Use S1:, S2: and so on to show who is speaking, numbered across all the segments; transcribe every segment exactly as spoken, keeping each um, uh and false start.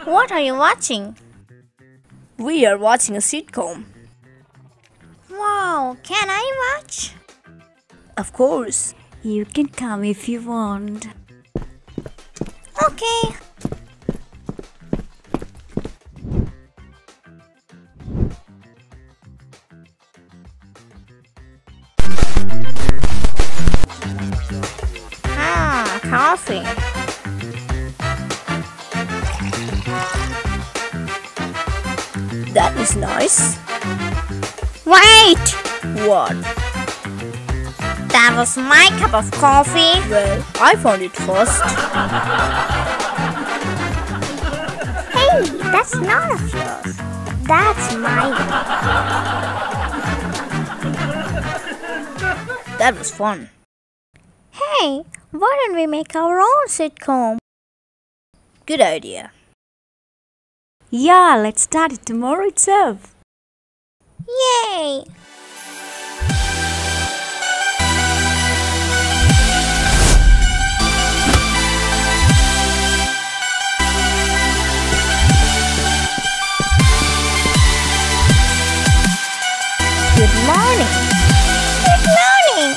S1: What are you watching?
S2: We are watching a sitcom.
S1: Wow, can I watch?
S2: Of course.
S3: You can come if you want.
S1: Okay. Ah, coffee.
S2: That is nice.
S1: Wait!
S2: What?
S1: That was my cup of coffee.
S2: Well, I found it first.
S1: Hey, that's not of yours. That's mine.
S2: That was fun.
S1: Hey, why don't we make our own sitcom?
S2: Good idea.
S3: Yeah, let's start it tomorrow itself.
S1: Yay! Good morning. Good morning.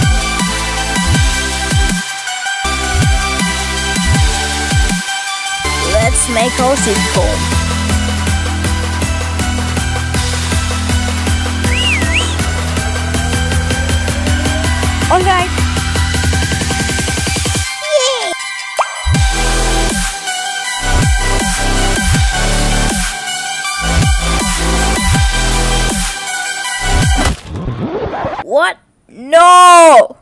S2: Let's make our sitcom.
S3: Alright.
S1: Yay!
S2: What? No!